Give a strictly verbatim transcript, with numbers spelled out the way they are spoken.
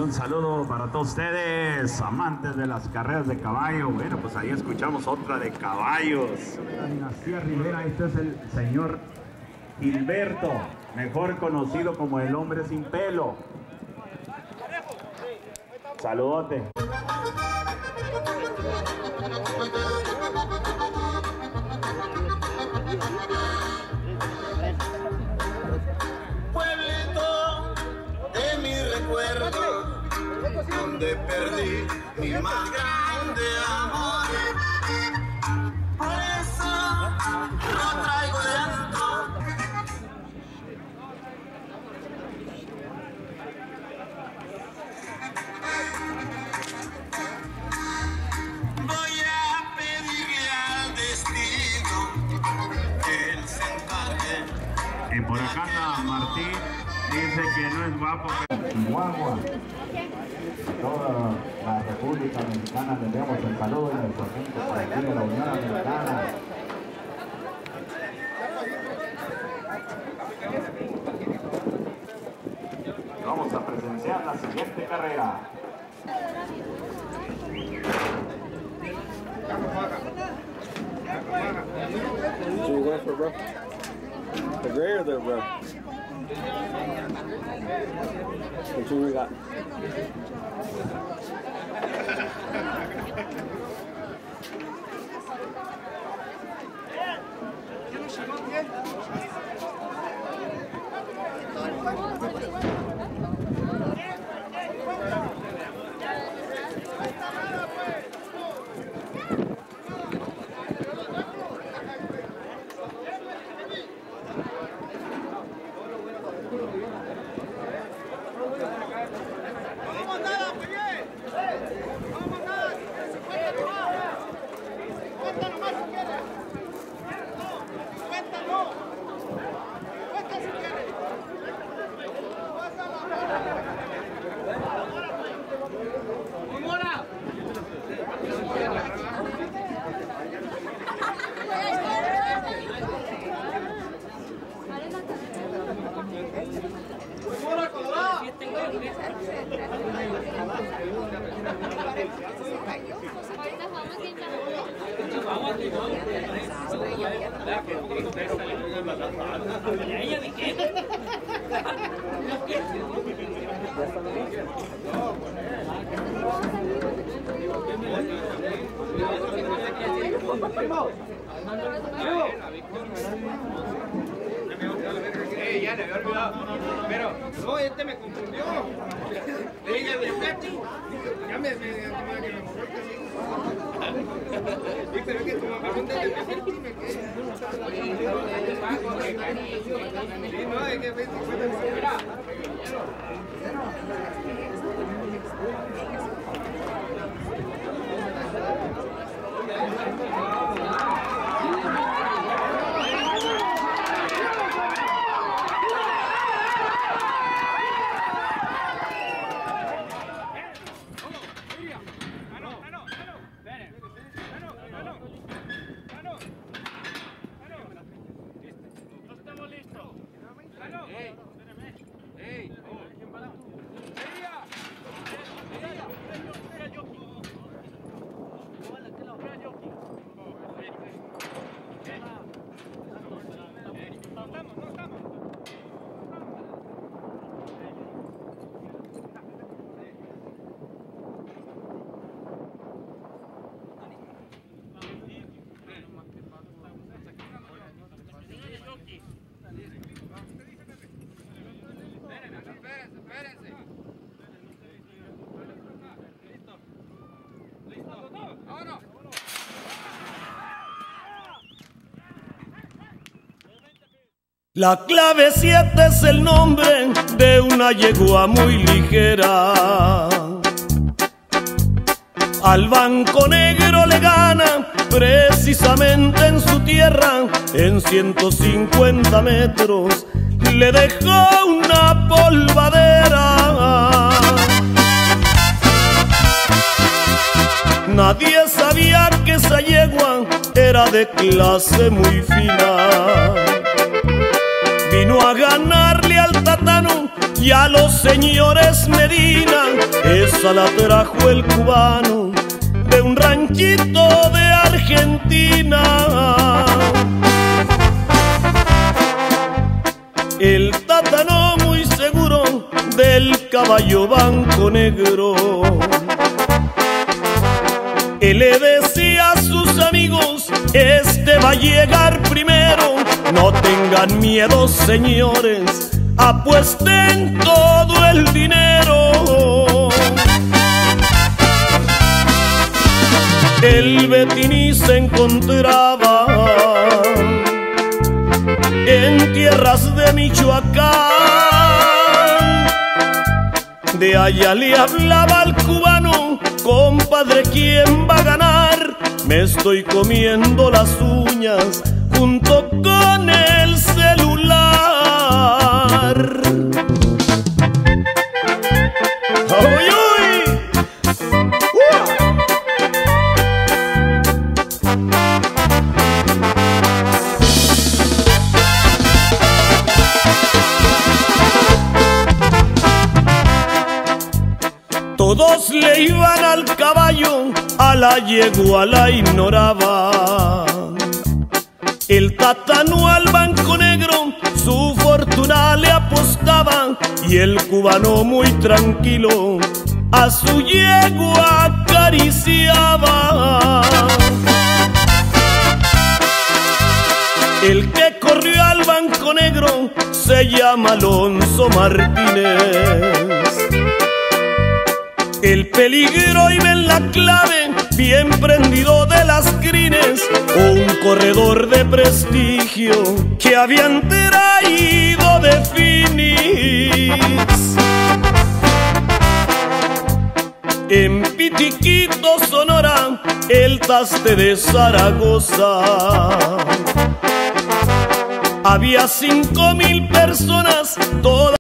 un saludo para todos ustedes, amantes de las carreras de caballo. Bueno, pues ahí escuchamos otra de caballos. La dinastía Rivera, este es el señor Gilberto, mejor conocido como el hombre sin pelo. Saludote. Pueblito de mi recuerdo, donde perdí mi más grande amor. Por eso lo traigo dentro. Voy a pedirle al destino que él se encargue. Y por acá anda Martín, dice que no es guapo. Chihuahua, toda la República Mexicana, le enviamos el saludo y nuestro gente por aquí de la Unión Americana. Vamos a presenciar la siguiente carrera. What you going for, bro? The gray or the bro? Which one we got? Ey, ya le había olvidado. Pero, no, este me confundió. Ey, ya, ya me, me, me, que me movió el camino. Sí, pero es que tu mamá me dice que sí me quedé. Sí, no, es que ves, mira. La clave siete es el nombre de una yegua muy ligera. Al Banco Negro le gana precisamente en su tierra. En ciento cincuenta metros le dejó una polvadera. Nadie sabía que esa yegua era de clase muy fina. Vino a ganarle al Tatano y a los señores Medina Esa la trajo el cubano de un ranchito de Argentina. El tatano muy seguro del caballo blanco negro. Él le decía a sus amigos, este va a llegar primero. No tengan miedo, señores, apuesten todo el dinero. El Betini se encontraba en tierras de Michoacán. De allá le hablaba al cubano, compadre, ¿quién va a ganar? Me estoy comiendo las uñas junto con el celular. ¡Uy, uy! ¡Uh! Todos le iban al caballo, a la yegua la ignoraba. El tatano al blanco negro su fortuna le apostaba, y el cubano muy tranquilo a su yegua acariciaba. El que corrió al blanco negro se llama Alonso Martínez. El peligro iba en la clave, bien prendido de las crines, o un corredor de prestigio que habían traído de Phoenix. En Pitiquito, Sonora, el Taste de Zaragoza, había cinco mil personas, todas